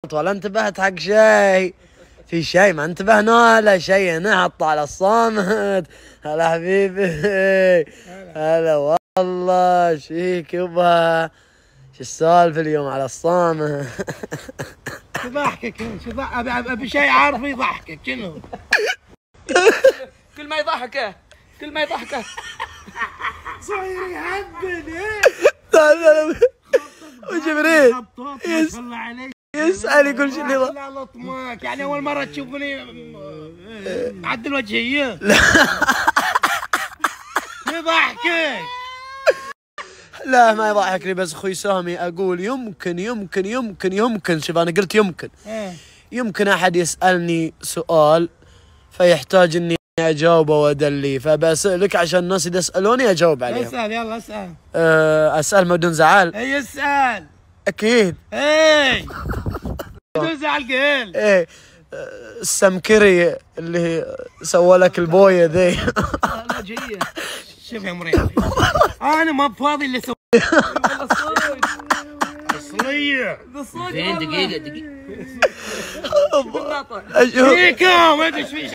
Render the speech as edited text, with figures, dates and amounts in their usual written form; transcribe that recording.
ضبط ولا انتبهت حق شيء؟ في شيء ما انتبهنا ولا شيء؟ نحط على الصامت. هلا حبيبي، هلا والله، شيك يبا، شو السالفة اليوم على الصامت؟ يضحكك ابي شيء عارف يضحكك شنو؟ كل ما يضحكه صاير يهبل. لا وجبريل ما شاء الله عليك يسأل يقول شو اللي لا لطمك، يعني اول مرة تشوفني عدل وجهي. يضحكك. لا ما يضحكني، بس اخوي سامي اقول يمكن شوف انا قلت يمكن احد يسألني سؤال فيحتاج اني اجاوبه وادليه، فبسألك عشان الناس اذا يسألوني اجاوب عليهم. اسأل، يلا اسأل. اسأل ما بدون زعل؟ اي اسأل. اكيد. اي بدون زعل قل. ايه السمكري اللي سوى لك البويه ذي. لا جايه. شوف يا مريض، انا ما بفاضي اللي اسوي. اصليه زين دقيقة فيكم ما ادري ايش في